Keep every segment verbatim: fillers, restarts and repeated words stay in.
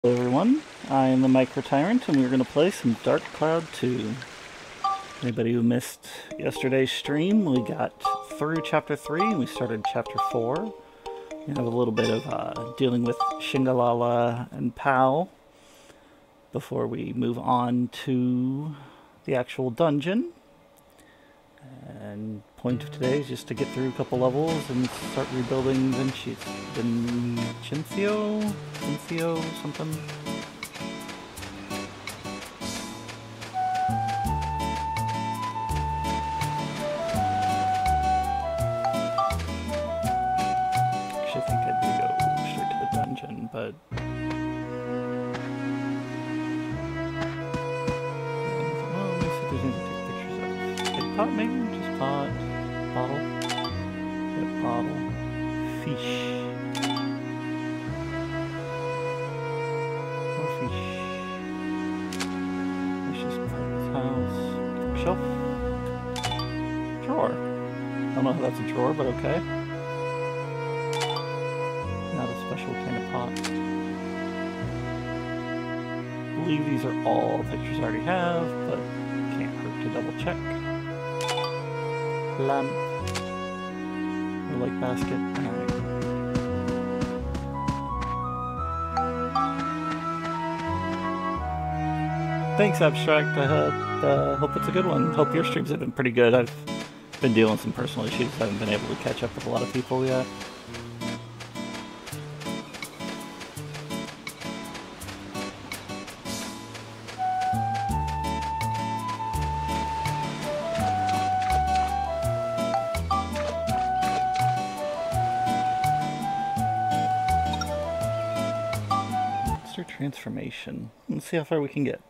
Hello everyone, I am the Micro Tyrant and we're going to play some Dark Cloud two. Anybody who missed yesterday's stream, we got through Chapter three and we started Chapter four. We have a little bit of uh, dealing with Shingalala and Pao before we move on to the actual dungeon. And point of today is just to get through a couple levels and start rebuilding Vinci Vincencio? Vincio something? Actually, I think I do go straight to the dungeon, but... Well, let me see if there's anything to take pictures of. Take pot, maybe? Just pot. Bottle. Yep, bottle. Fish. More fish. Let's just put this house. Shelf. Drawer. I don't know if that's a drawer, but okay. Not a special kind of pot. I believe these are all pictures I already have, but can't hurt to double check. Lamp. Or like basket. Alright. Thanks, Abstract. I hope, uh, hope it's a good one. Hope your streams have been pretty good. I've been dealing with some personal issues. I haven't been able to catch up with a lot of people yet. Transformation. Let's see how far we can get.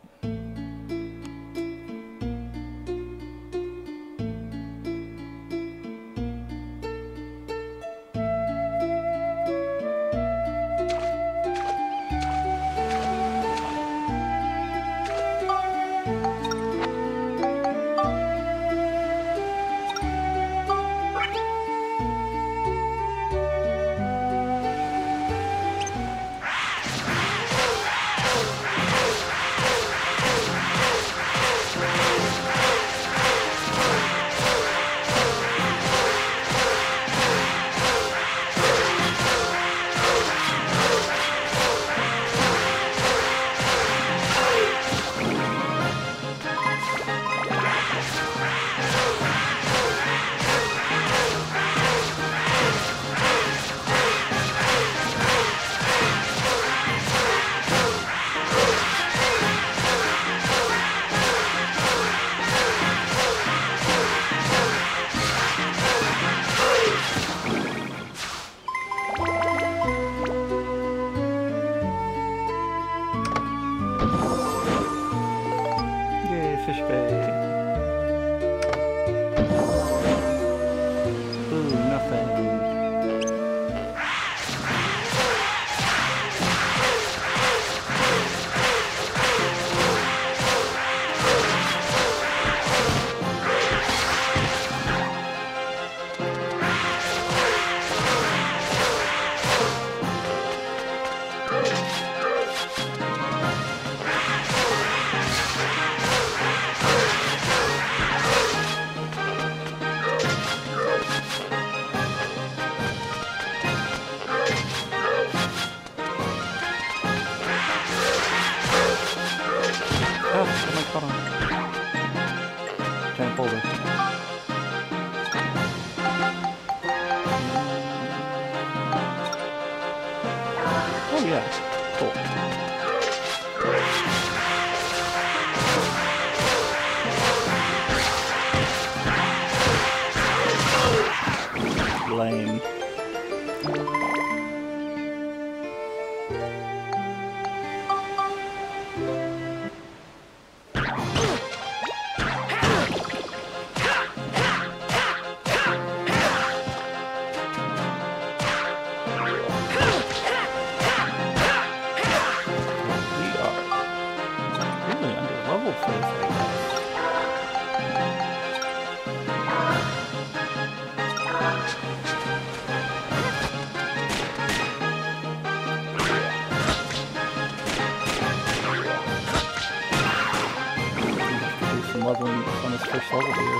first level here.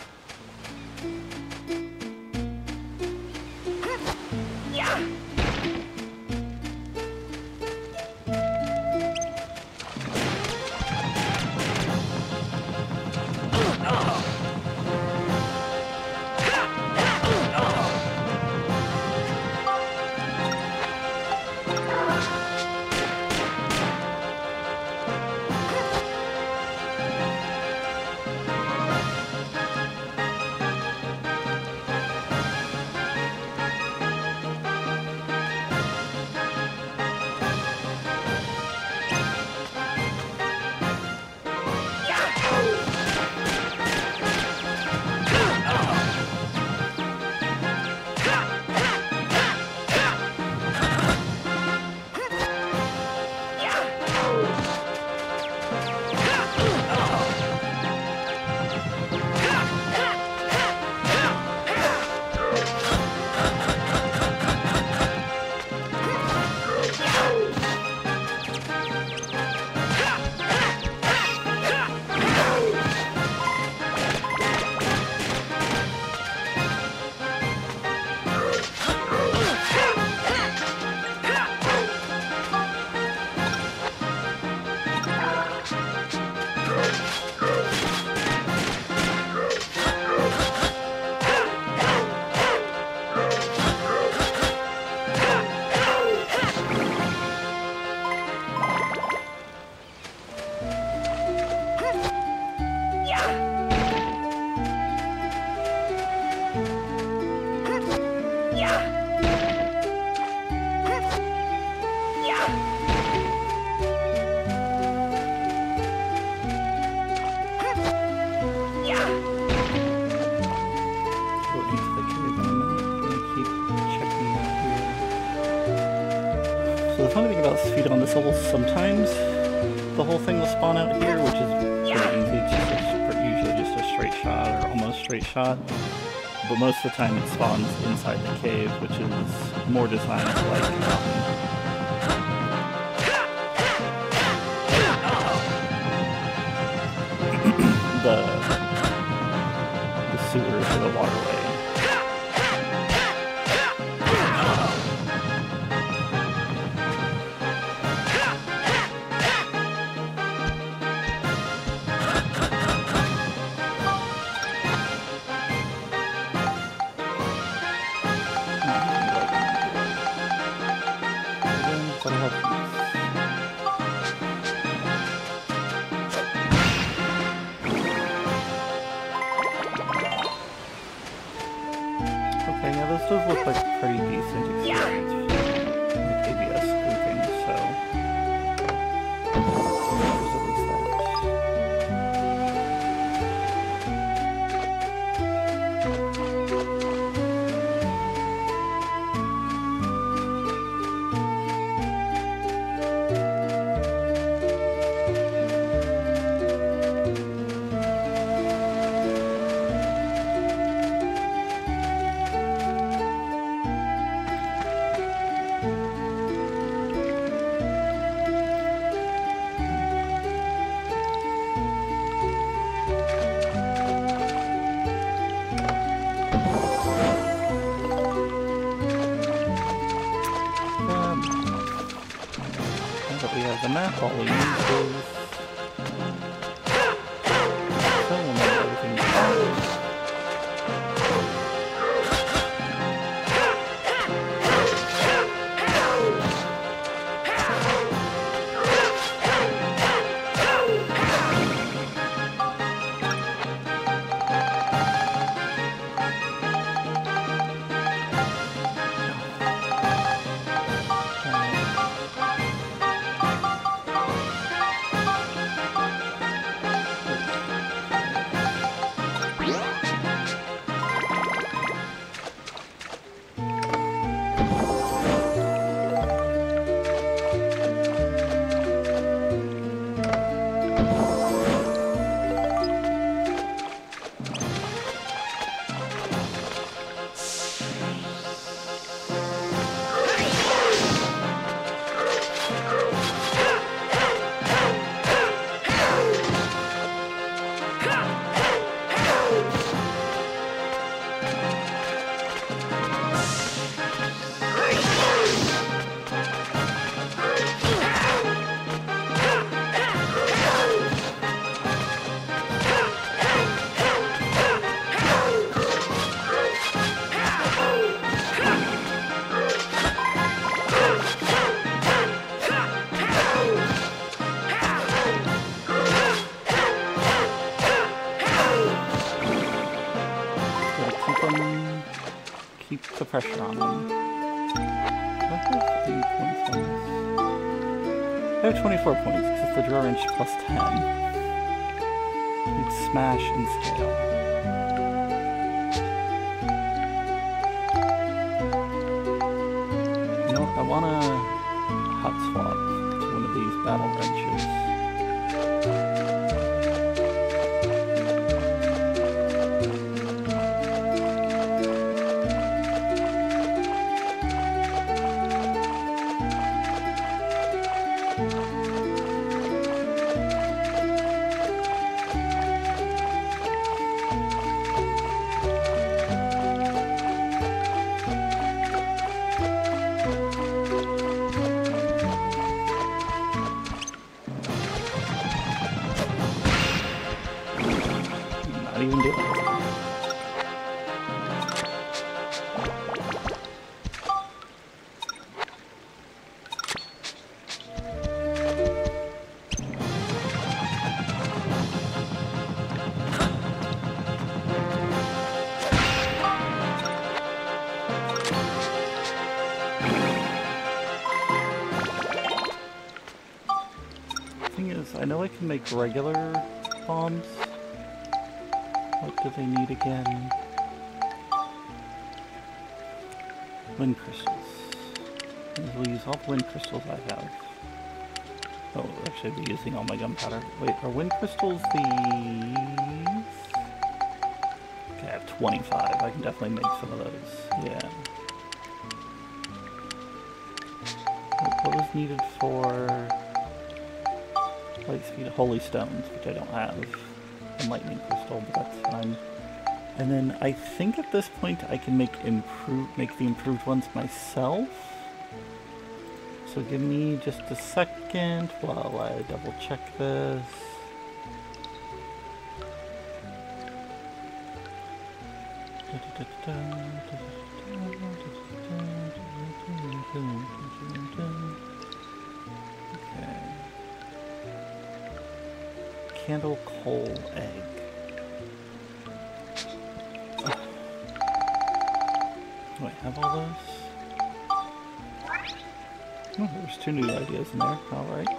So the funny thing about speed on this level, sometimes the whole thing will spawn out here, which is pretty easy. It's just a, usually just a straight shot or almost straight shot. But most of the time it spawns inside the cave, which is more designed like um, the, the sewers or the waterway. Okay, yeah, this does look like a pretty decent experience for like A B S spoofing, so there's at least that. We have the map, all we need is so we'll know everything. keep the pressure on him. Do I have any points on this? I have twenty-four points because it's the draw wrench plus ten. We'd smash and scale. You know what? I want to hot swap to one of these battle wrenches. Not even doing it. Thing is, I know I can make regular bombs. What do they need again? Wind crystals. We'll use all the wind crystals I have. Oh, actually I'd be using all my gunpowder. Wait, are wind crystals these? Okay, I have twenty-five. I can definitely make some of those. Yeah. What, what was needed for light speed? Holy stones, which I don't have. And lightning crystal, but that's fine. And then I think at this point I can make improve make the improved ones myself. So give me just a second while I double check this. Okay. Candle, coal, egg. Do I have all those? Oh, there's two new ideas in there. Alright.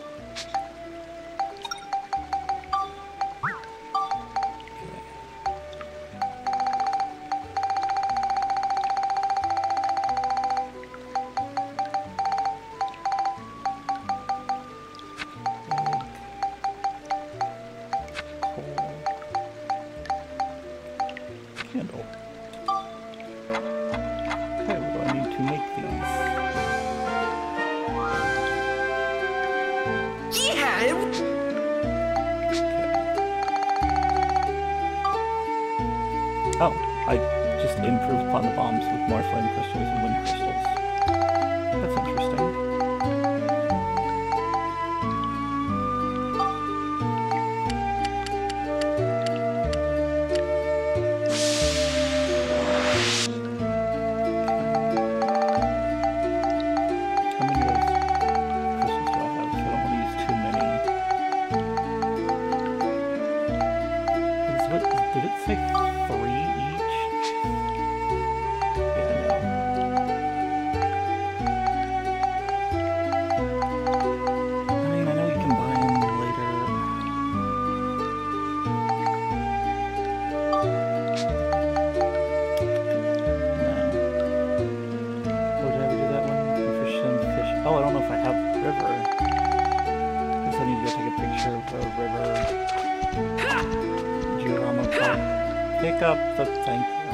Candle. Okay, what do I need to make these? Yeah! Okay. Oh, I just improved upon the bombs with more flame crystals and wind crystals. That's interesting. Did it say three each? Yeah, no. I mean, I know you can buy them later. No. Oh, did I ever do that one? Fish and fish. Oh, I don't know if I have river. I guess I need to go take a picture of the river. Pick up the thank you.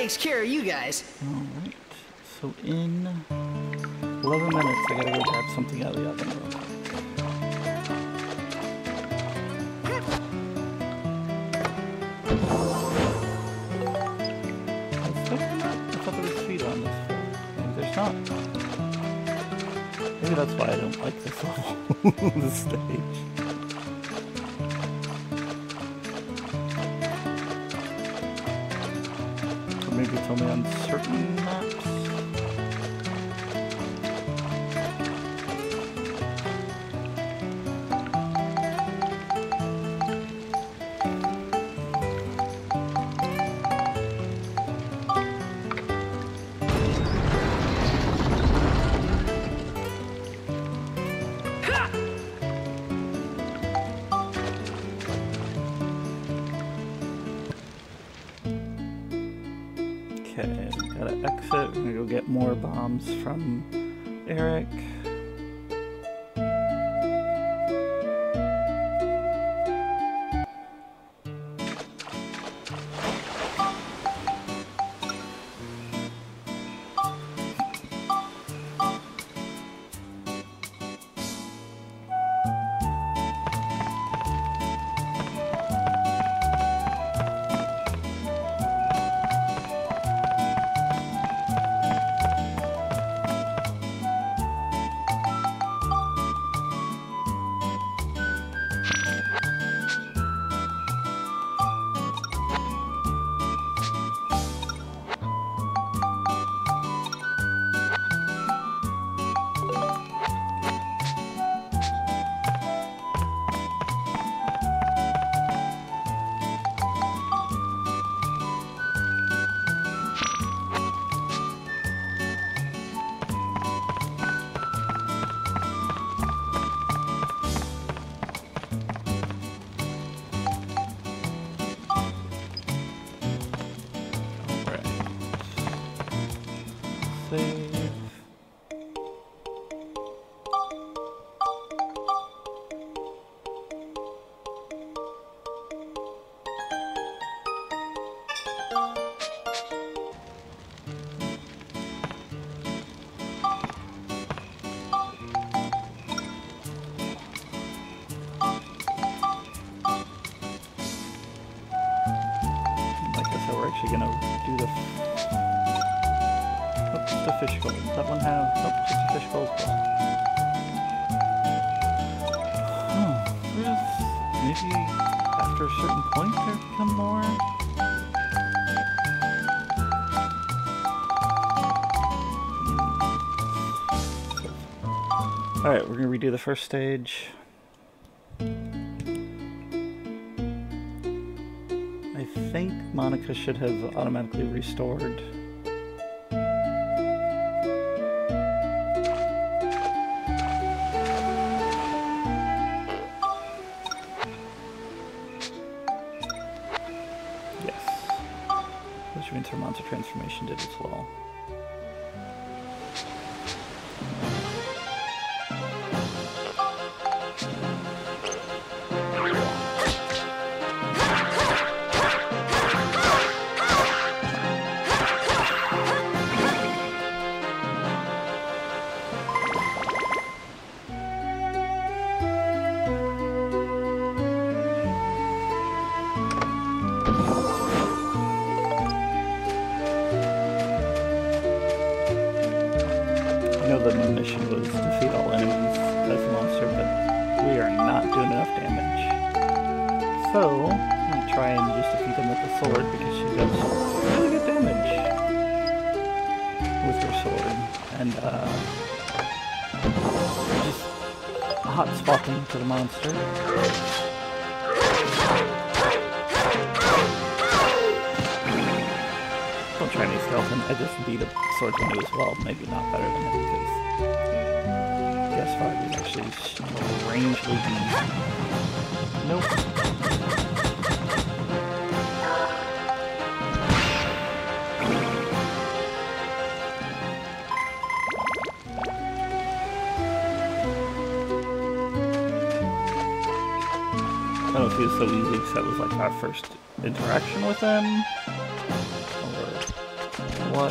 takes care of you guys. Alright, so in eleven minutes I gotta go grab something out of the oven real quick. I thought there was speed on this floor. Maybe there's not. Maybe that's why I don't like this level, this stage. Or maybe it's only on certain maps. Okay, gotta exit. We're gonna go get more bombs from Eric. Save. I guess we're actually gonna do the the fish gold. Does that one have? Nope, just a fish gold as well. Oh, there's maybe after a certain point there become more. Alright, we're gonna redo the first stage. I think Monica should have automatically restored. Which means her monster transformation did as well. I know the mission was defeat all enemies as a monster, but we are not doing enough damage. So, I'm going to try and just defeat him with the sword because she does really good damage with her sword. And, uh, just hot spotting to the monster. Don't try any skeleton. I just beat a sword canoe as well. Maybe not better than it because Guess five is actually strangely easy. Nope. I don't know if it was so easy because that was like our first interaction with them. Or what?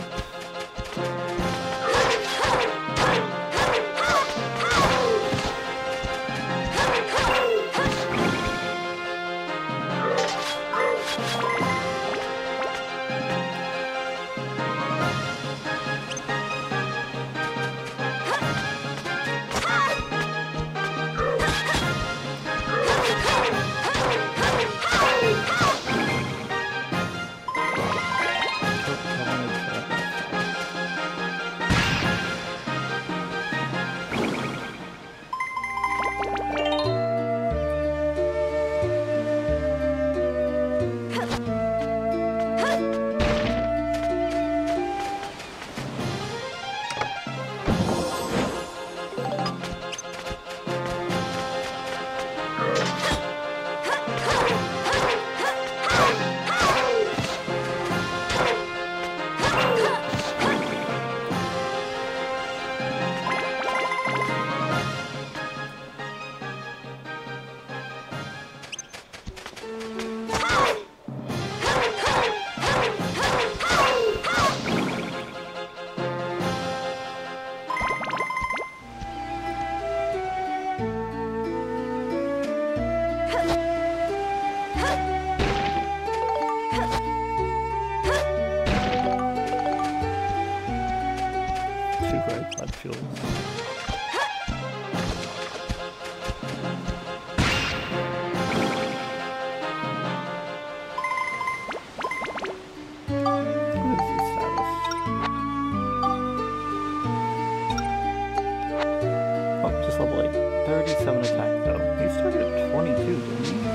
thirty-seven attack though. He started at twenty-two, didn't he?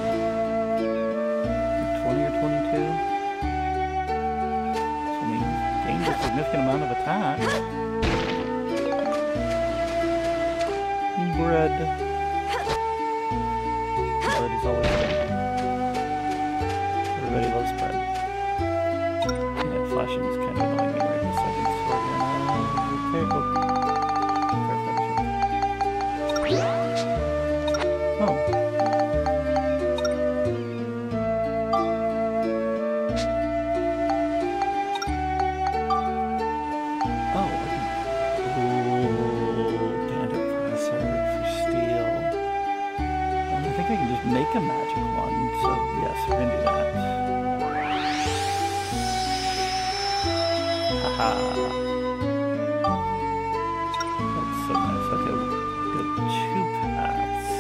twenty or twenty-two? So, I mean, he's gained a significant amount of attack. Bread. Bread is always good. Everybody loves bread. Yeah, flashing is kind of annoying me right this second, so we're gonna take a Oh. Oh. Ooh, bandit presser for steel. Um, I think I can just make a magic one, so yes, we're gonna do that. Haha. That's so nice. Okay, good. Two paths.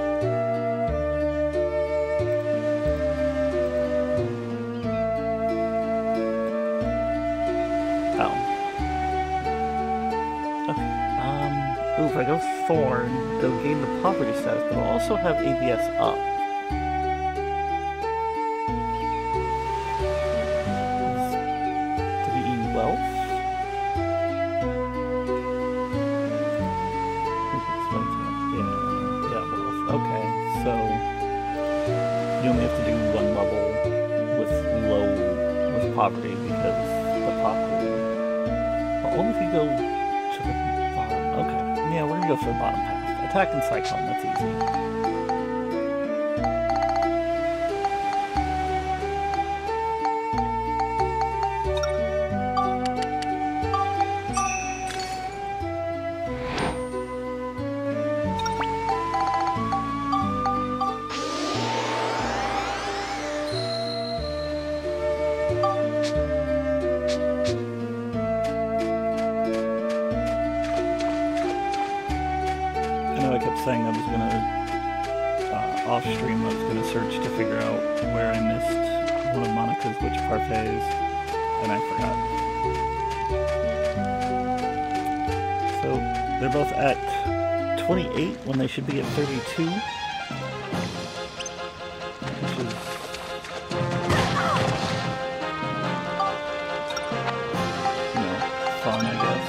Oh. Okay. Um, ooh, if I go Thorn, it'll gain the poverty status, but it'll also have A B S up. Did he eat wealth? Yeah, yeah, wealth. Okay, so you only have to do one level with low, with poverty because the pop will. Well, only if you go to the bottom. Okay, yeah, we're gonna go for the bottom path. Attack and Cyclone, that's easy. Saying I was gonna uh, off stream. I was gonna search to figure out where I missed one of Monica's witch parfaits, and I forgot. So they're both at twenty-eight when they should be at thirty-two, which is you know fun, I guess.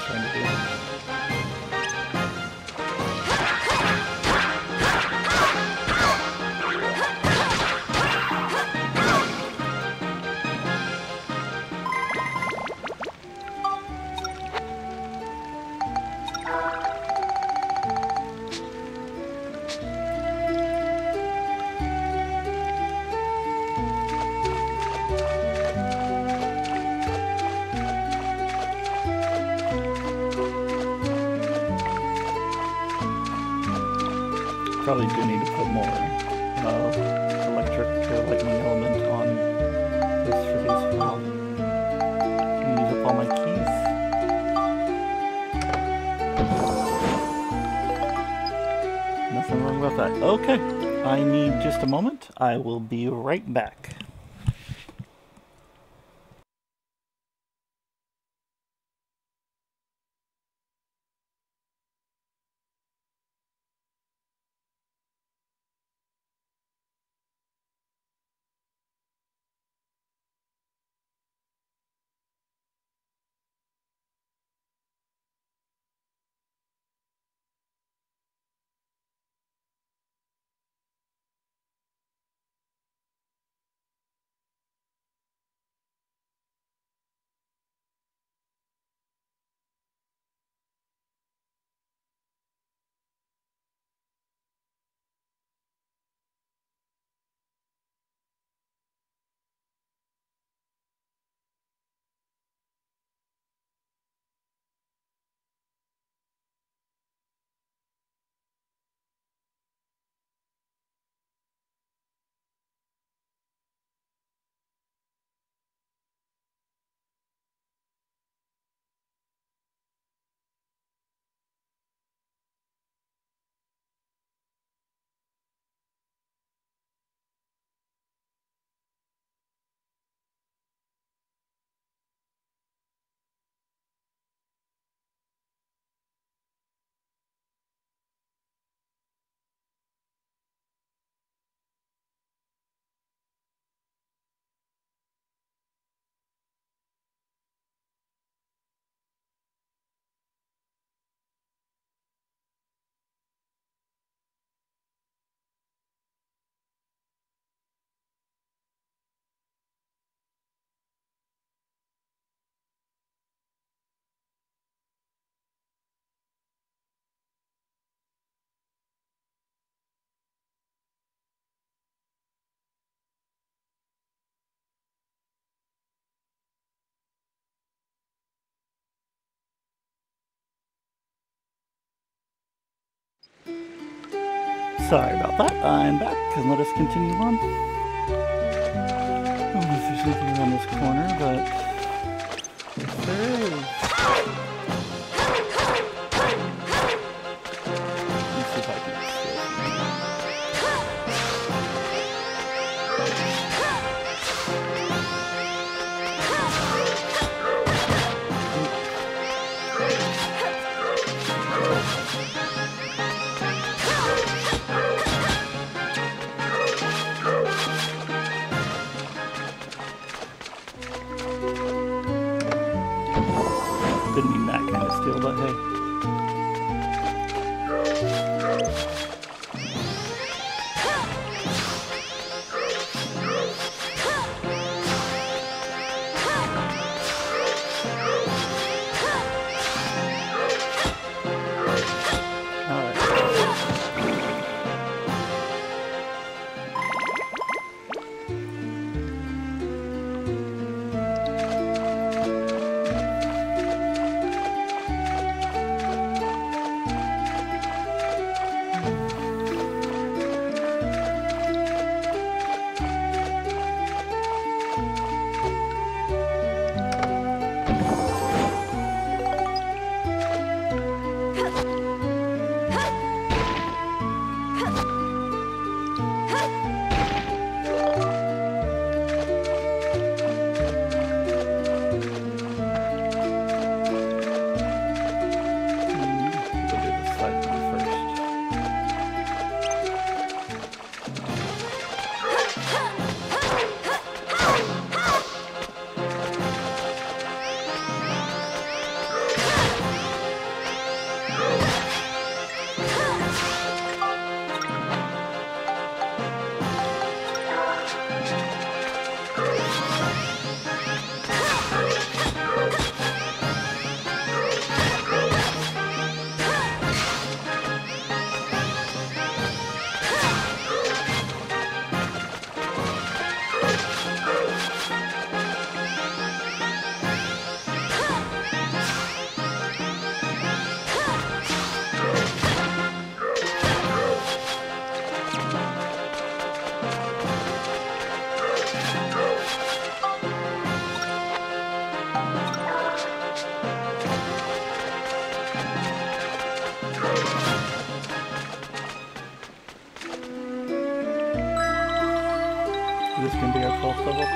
trying to do. Probably do need to put more uh, electric or lightning element on this for these. Well, use up all my keys. Nothing wrong about that. Okay, I need just a moment. I will be right back. Sorry about that. I'm back, and let us continue on. I don't know if there's anything around this corner, but yes, there is. Let's see if I can steal Didn't mean that kind of steal, but hey.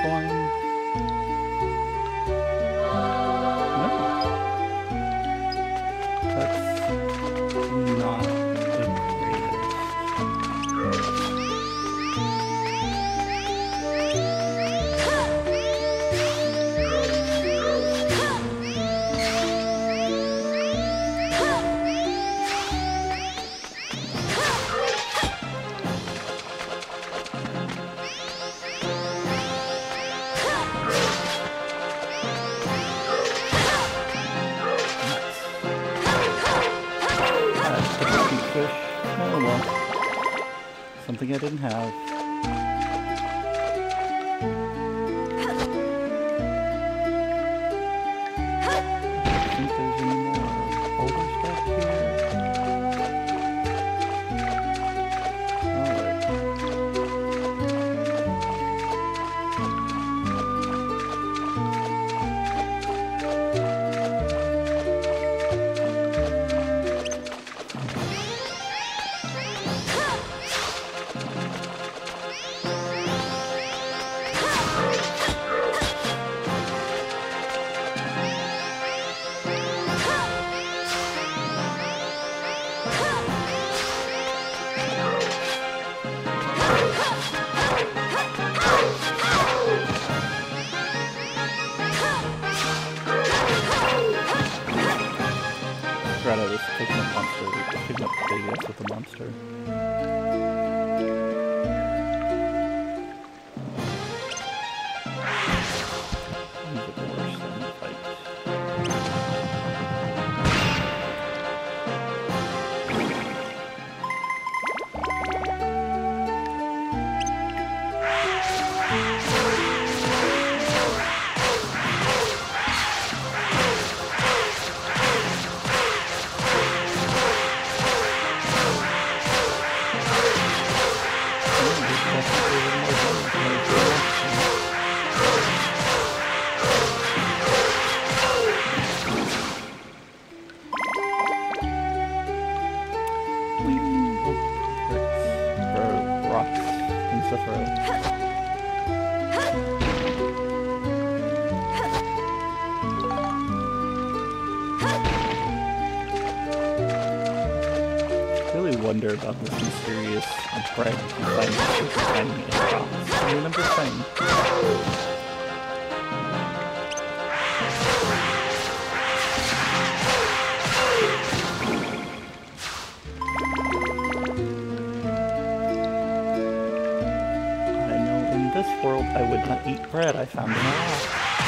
coin? No. That's not the greatest. Fish. Oh well. Something I didn't have. I don't think there's any more boulders back here. Alright. I was picking up monster, picking up babies with the monster. These are worse than the fight. Wonder about this mysterious bread you find super tiny in rocks. I mean, I'm just saying. I know in this world I would not eat bread I found in a rock.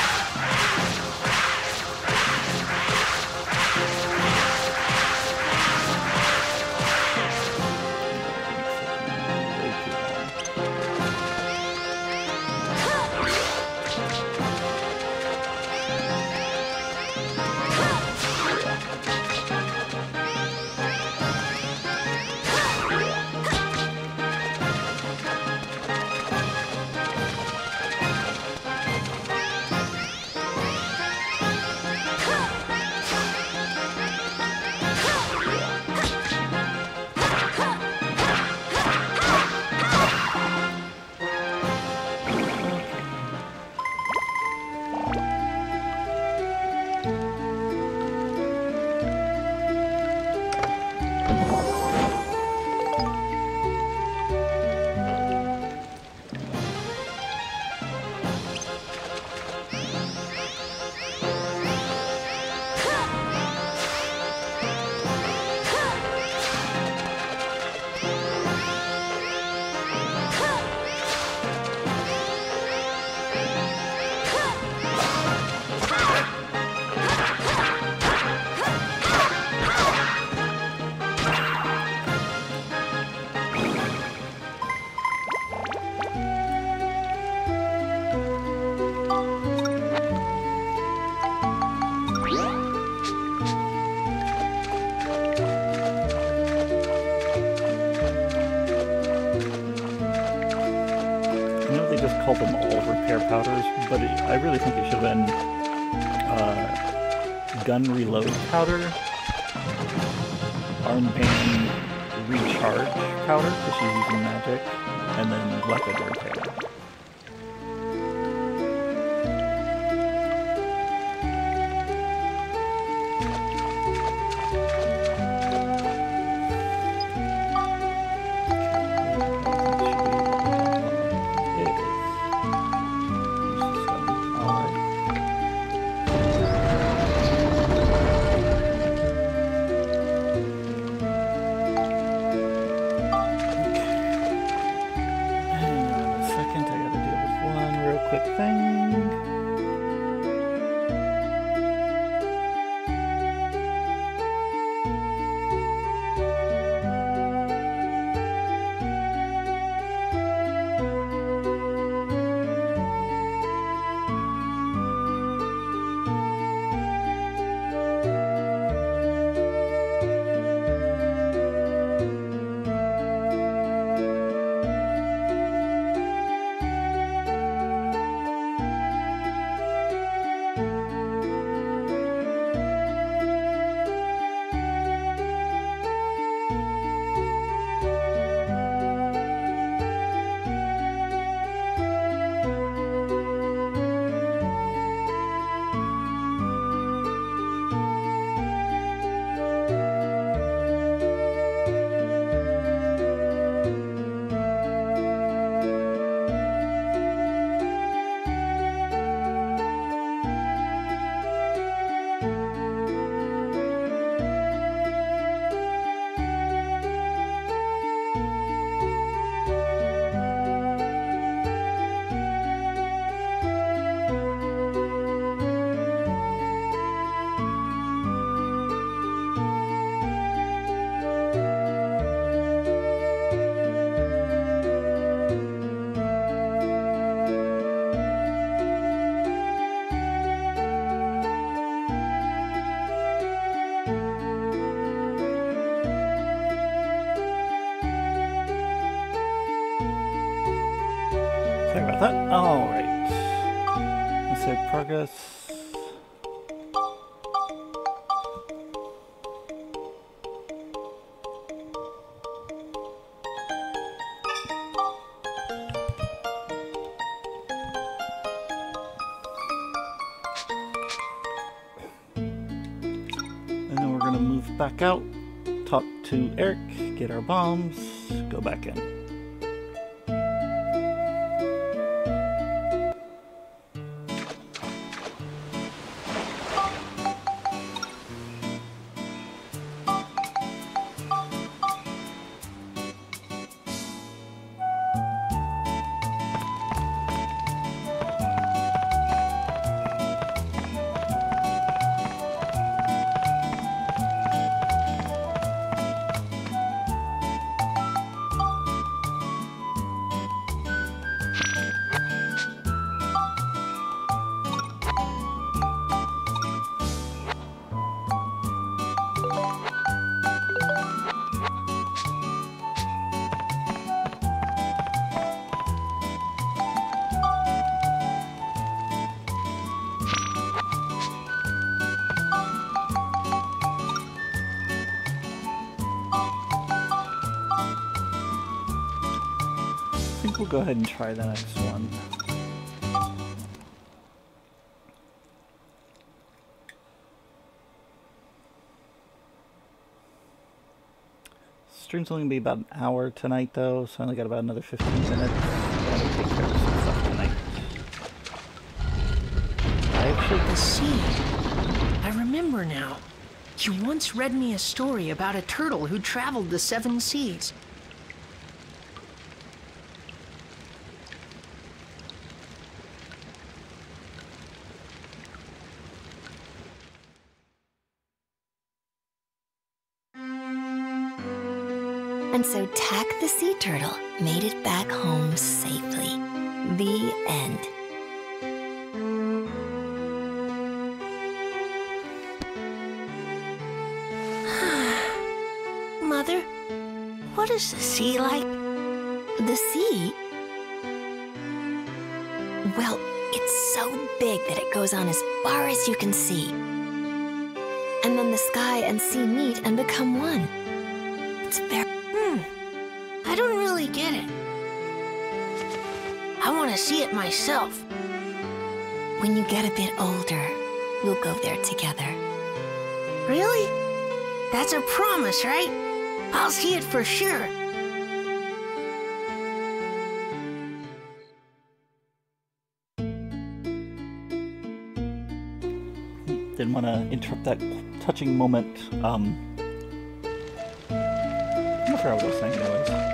Call them all repair powders, but it, I really think it should have been uh, gun reload powder, armband recharge powder, because she's using magic, and then weapon repair. that. Alright. Let's say progress. And then we're going to move back out, talk to Eric, get our bombs, go back in. I think we'll go ahead and try the next one. Stream's only gonna be about an hour tonight though, so I only got about another fifteen minutes. Gotta take care of some stuff tonight. I actually The sea. I remember now. You once read me a story about a turtle who traveled the seven seas. And so Tack the sea turtle made it back home safely. The end. Mother, what is the sea like? The sea? Well, it's so big that it goes on as far as you can see. And then the sky and sea meet and become one. It's very... Hmm, I don't really get it. I want to see it myself. When you get a bit older, we'll go there together. Really? That's a promise, right? I'll see it for sure. didn't want to interrupt that touching moment. Um, I forgot what I was saying anyways.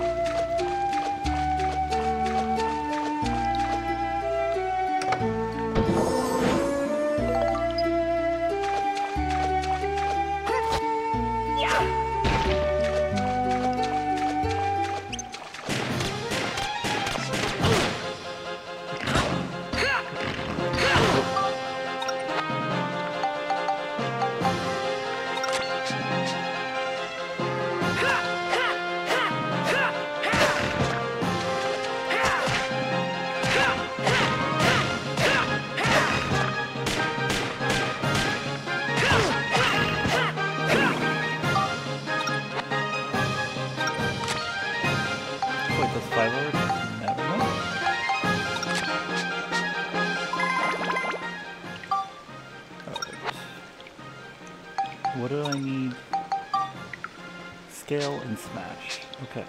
What do I need? Scale and smash. Okay.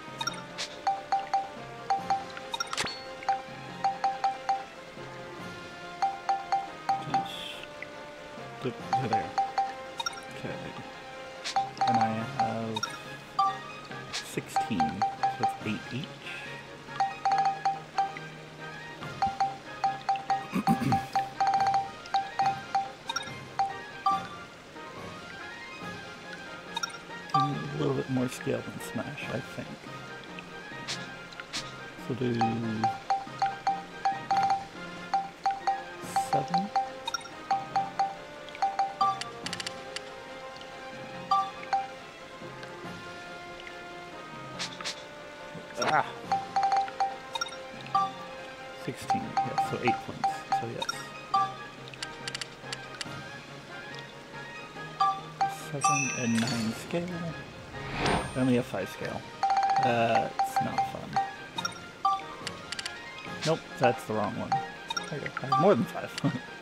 Just dip to there. Okay. And I have sixteen, so it's eight each. A little bit more scale than smash, I think. So do seven. Ah. seven and nine scale. I only have five scale. That's not fun. Nope, that's the wrong one. There you go. I have more than five.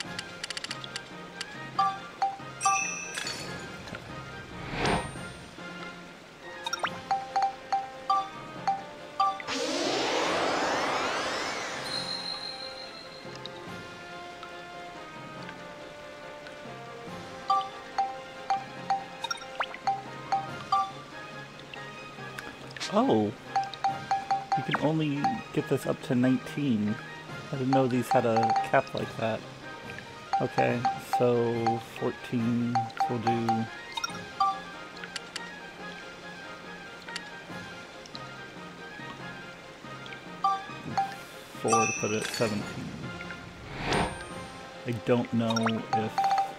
Oh, you can only get this up to nineteen. I didn't know these had a cap like that. Okay, so fourteen, so we'll do... four to put it at seventeen. I don't know if...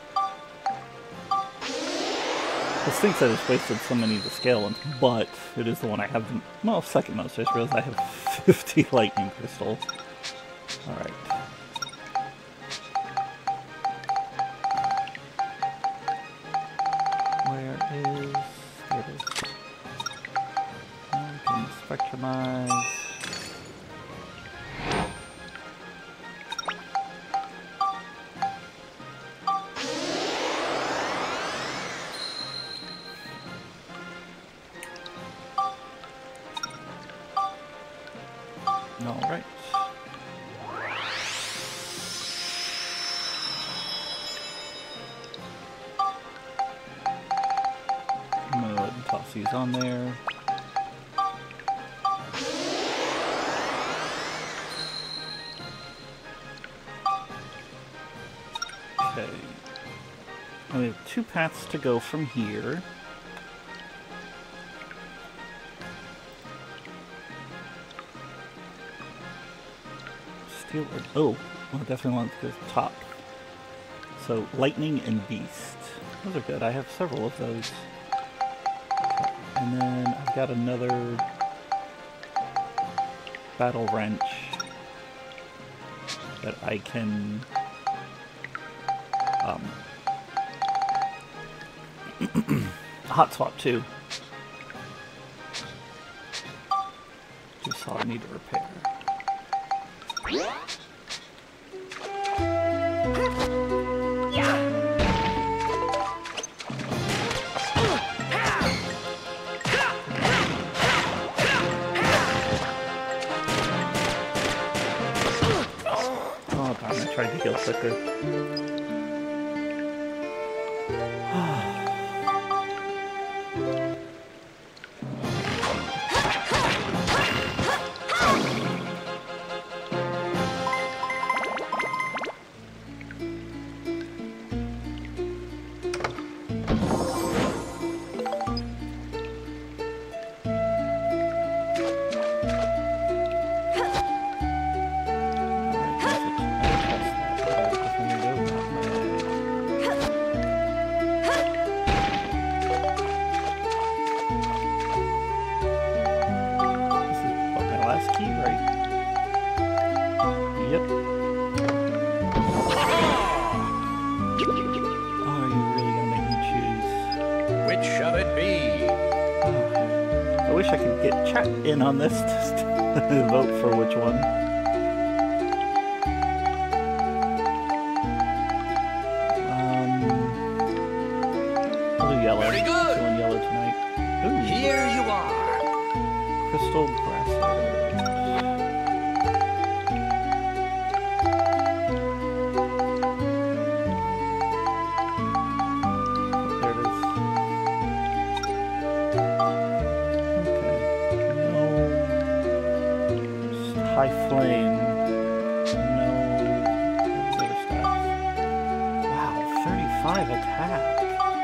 This thing said it's wasted so many of the scale ones, but it is the one I have the, well, second most. I just realized I have fifty lightning crystals. Alright. Where is... There it is. I can spectrumize. Alright. I'm gonna go ahead and toss these on there. Okay. And we have two paths to go from here. Steel or, oh, well, I definitely want to go top. So, lightning and beast. Those are good. I have several of those. Okay. And then I've got another battle wrench that I can um, hot swap too. Just all I need to repair. Oh darn, I tried to heal quicker. I could get chat in on this to vote for which one. Um, I'll do yellow. Very good. Feeling yellow tonight. Ooh. Here you are. Crystal bracelet. High flame, no other stats. Wow, thirty-five attack.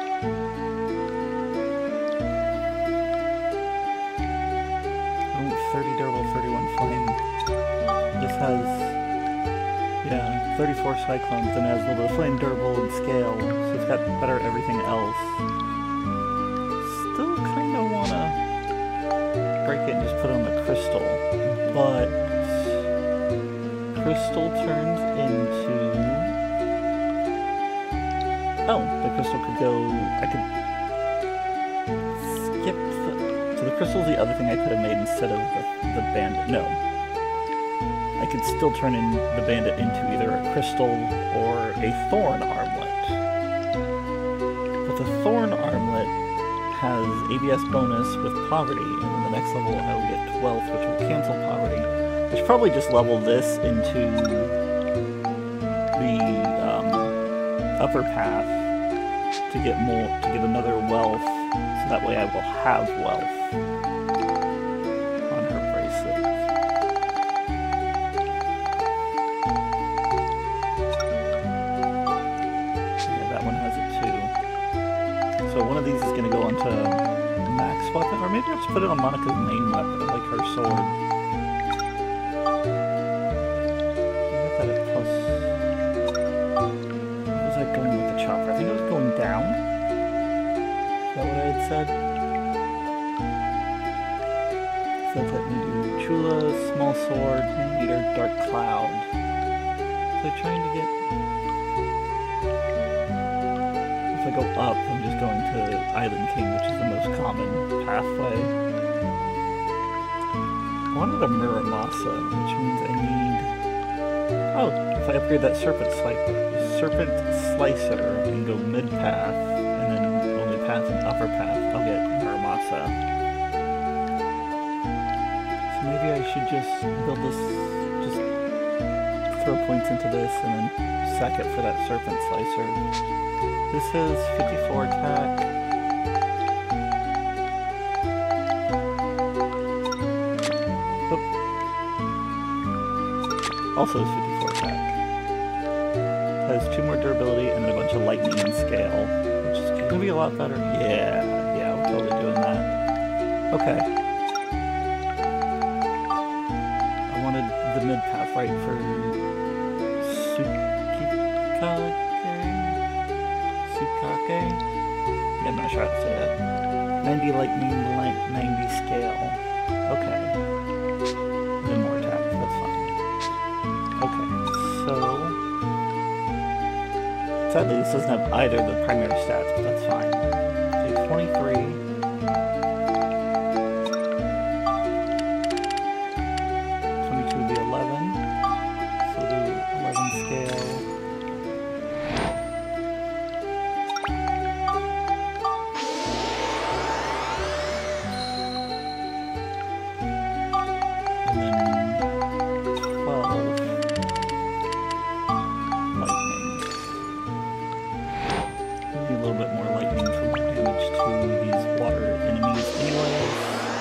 Oh, thirty durable, thirty-one flame. This has, yeah, thirty-four cyclones and has a little bit of flame, durable, and scale. So it's got better everything else. Still kind of want to break it and just put on the crystal, but crystal turns into... Oh, the crystal could go... I could crystal's the other thing I could have made instead of the, the bandit. No. I could still turn in the bandit into either a crystal or a thorn armlet. But the thorn armlet has A B S bonus with poverty, and then the next level I will get wealth, which will cancel poverty. I should probably just level this into the um, upper path to get more, to get another wealth, so that way I will have wealth on her bracelet. Yeah, that one has it too. So one of these is going to go onto Mac's weapon, or maybe I'll just put it on Monica's main weapon, like her sword. Down? Is that what I had said? So let me do Chula, small sword, meter, dark cloud. So trying to get... If I go up, I'm just going to Island King, which is the most common pathway. I wanted a Muramasa, which means I need... Oh, if I upgrade that Serpent Slicer, Serpent Slicer and go mid path, and then only path and upper path, I'll get Muramasa. So maybe I should just build this, just throw points into this, and then sack it for that Serpent Slicer. This is fifty-four attack. Oop. Also is fifty-four attack. Has two more durability and then a bunch of lightning and scale, which is going to be a lot better. Yeah, yeah, we're totally doing that. Okay. I wanted the mid path right for Sukikage? Sukake? Yeah, I'm not sure how to say that. ninety lightning, ninety scale. Okay. Then more attack, that's fine. Okay, so... Sadly, this doesn't have either of the primary stats, but that's fine. So twenty-three. twenty-two would be eleven. So do eleven scale. And then twelve. A little bit more lightning for more damage to these water enemies anyways.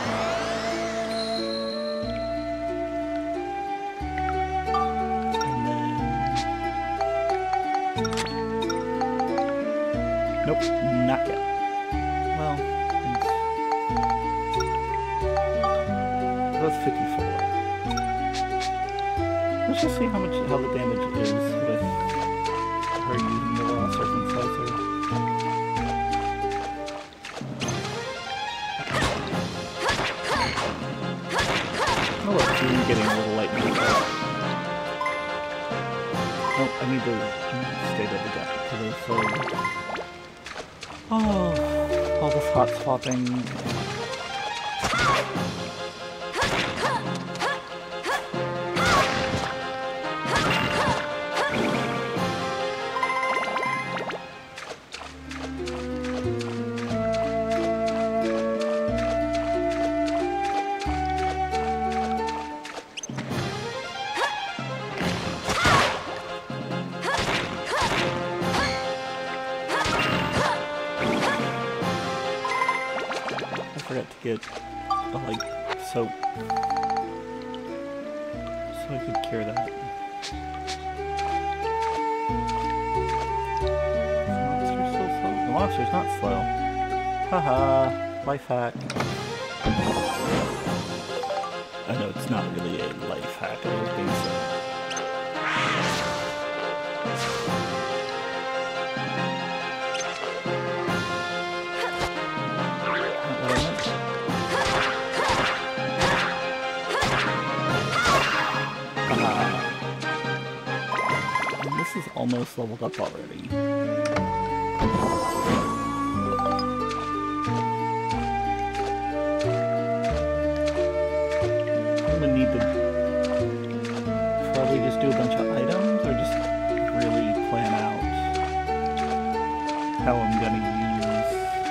And then... Nope, not yet. Well, both fifty-four. Let's just see how much how the damage is with her using the raw Serpent Slicer. Oh look, she's getting a little lightning attack. Nope, I need to stay there to get to the sword. Oh, all this hot swapping. I forgot to get the, like, soap. So I could cure that. Is the monster still slow? The monster's not slow. Haha, life hack. I know it's not really a life hack, I was being silly. This is almost leveled up already. how I'm gonna use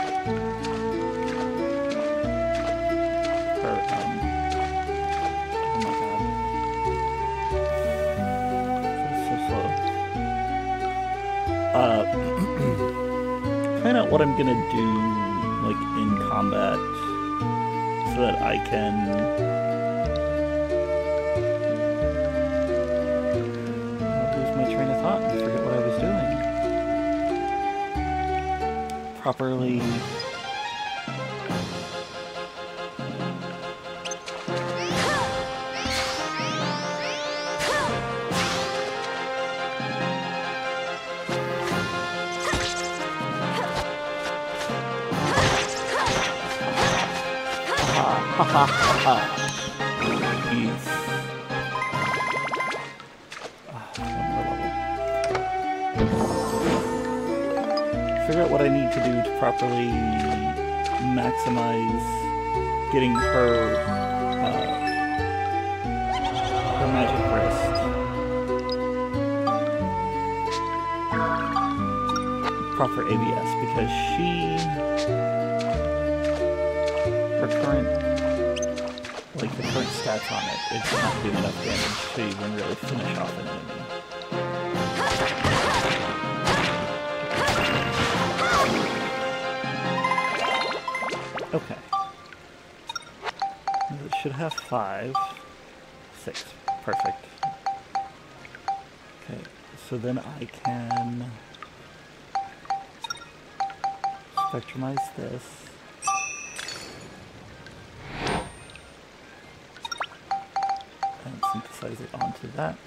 her, um, oh my god. This is so slow. Uh, plan out what I'm gonna do, like, in combat, so that I can lose my train of thought and forget what I was doing. Properly ha ha ha. Jeez. Ah, one more level. Figure out what I need to do to properly maximize getting her uh, her magic wrist. Proper A B S, because she her current like the current stats on it, it's not doing enough damage to even really finish off an enemy. Okay. It should have five. Six. Perfect. Okay, so then I can spectrumize this. And synthesize it onto that.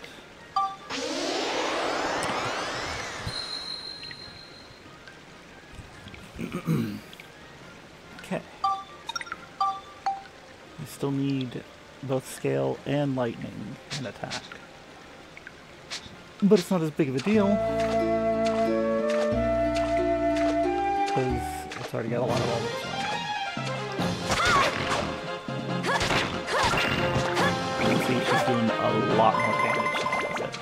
Okay. I still need both scale and lightning and attack. But it's not as big of a deal, because it's already got a lot of all this on it. You can see she's doing a lot more damage now with it.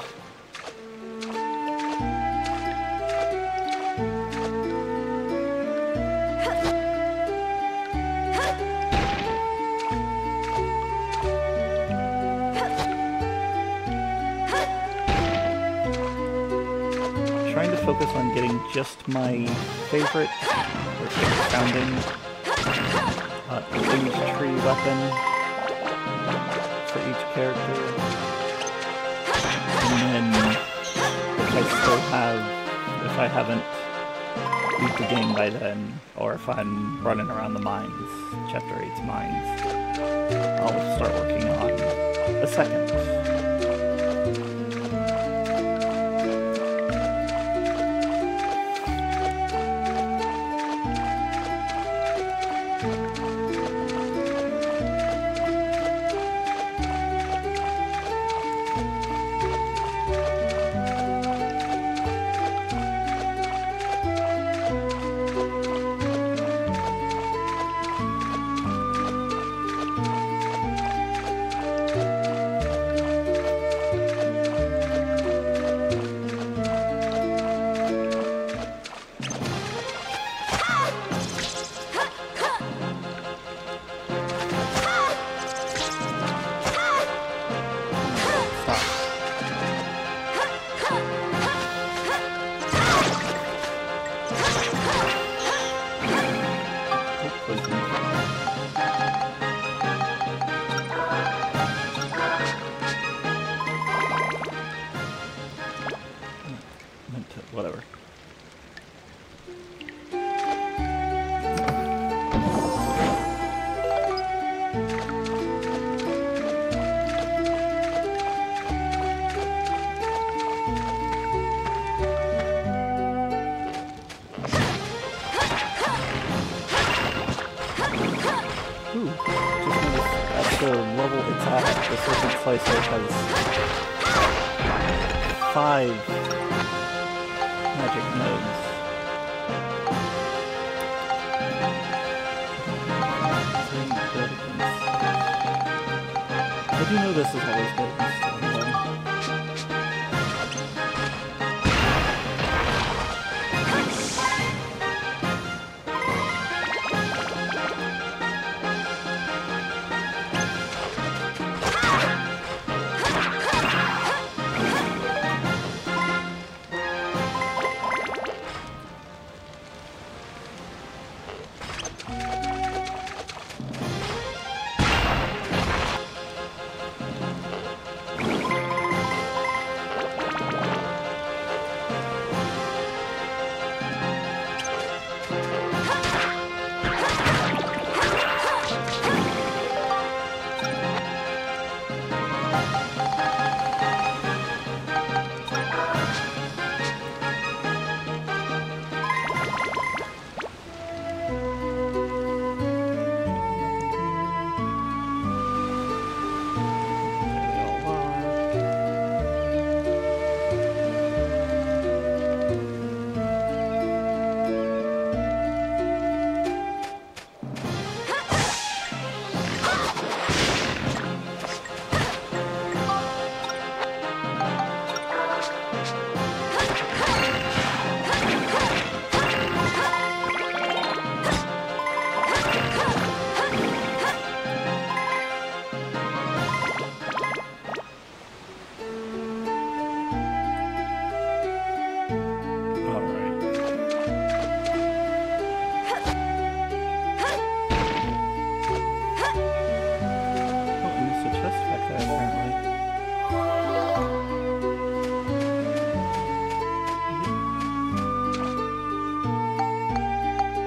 Trying to focus on getting just my favorite, or favorite sounding, uh, Illusion Tree weapon for each character. And then, if I still have, if I haven't beat the game by then, or if I'm running around the mines, Chapter eight's mines, I'll start working on a second. Whatever. Ooh, just noticed at the level it's at, the Serpent Slicer has five magic nodes. I do know this is always good against them, though.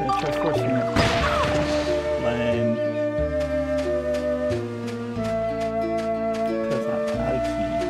gonna try forcing it. Lame. Because I'm out of keys.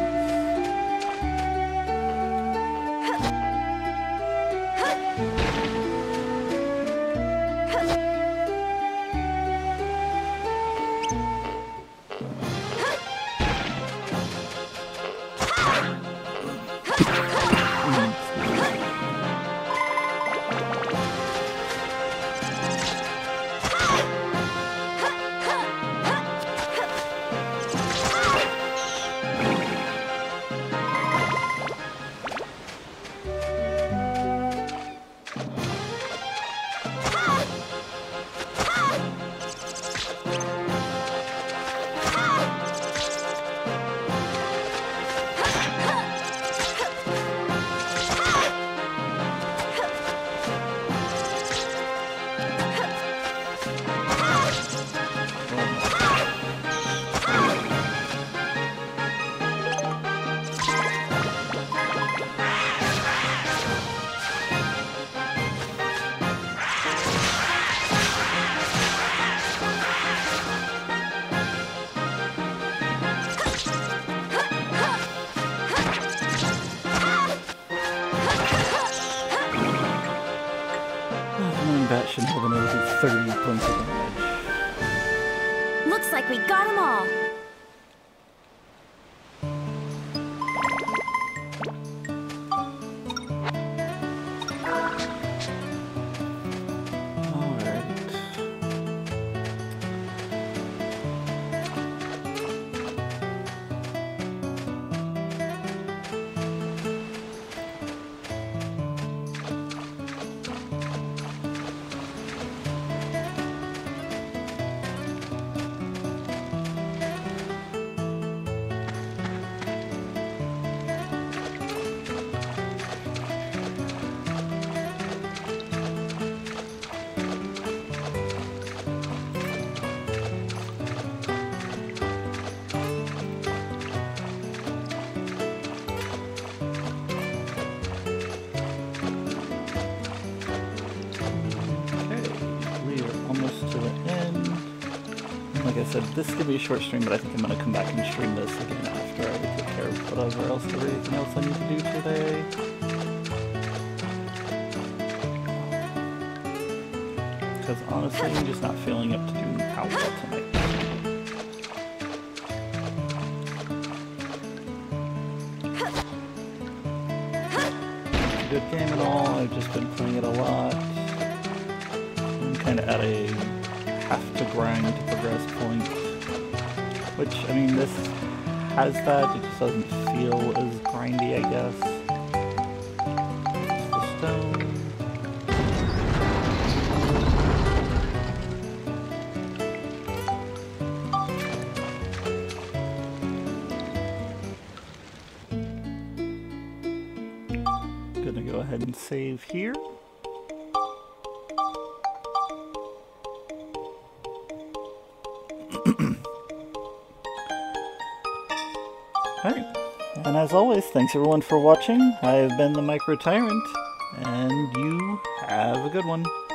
That should have been over thirty points of damage. Looks like we got them all. Like I said, this is going to be a short stream, but I think I'm going to come back and stream this again after I take care of whatever else, everything else I need to do today. Because honestly, I'm just not feeling up to doing Power tonight. It's a good game and all, I've just been playing it a lot. I'm kind of at a have to grind to progress point, which, I mean, this has that, it just doesn't feel as grindy, I guess. It's the stone. Gonna go ahead and save here. Alright, and as always, thanks everyone for watching. I've been the Micro Tyrant, and you have a good one.